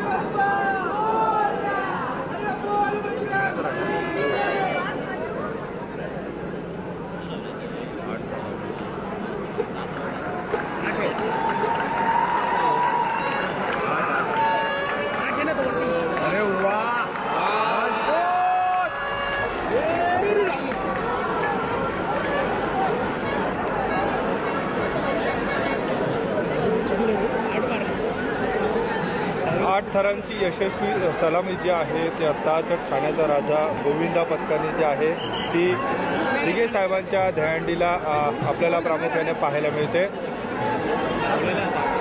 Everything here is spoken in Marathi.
अरे वाह 8 थरांची यशस्वी सलामी जी आहे ती आत्ताच ठाण्याचा राजा गोविंदा पथकाने जी आहे ती दिघे साहेबांच्या दहीहंडीला आपल्याला प्रामुख्याने पाहायला मिळते.